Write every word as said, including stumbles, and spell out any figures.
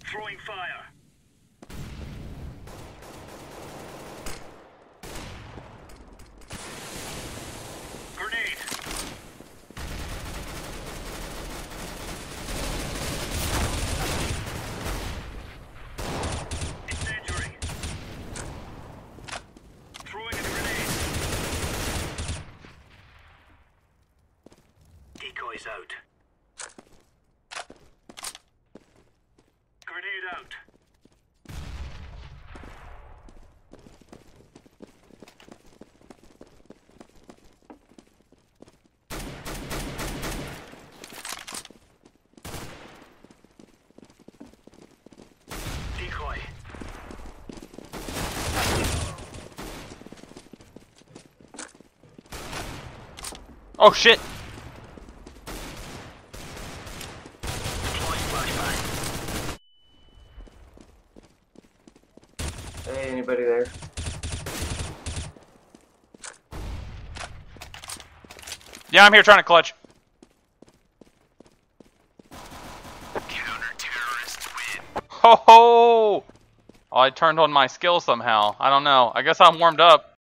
Throwing fire. Grenade. Incendiary. Throwing a grenade. Decoys out. Grenade out. Decoy. Oh shit! Deploying flashbang. Hey, anybody there? Yeah, I'm here trying to clutch. Counter-terrorists win. Ho ho! Oh, I turned on my skill somehow. I don't know. I guess I'm warmed up.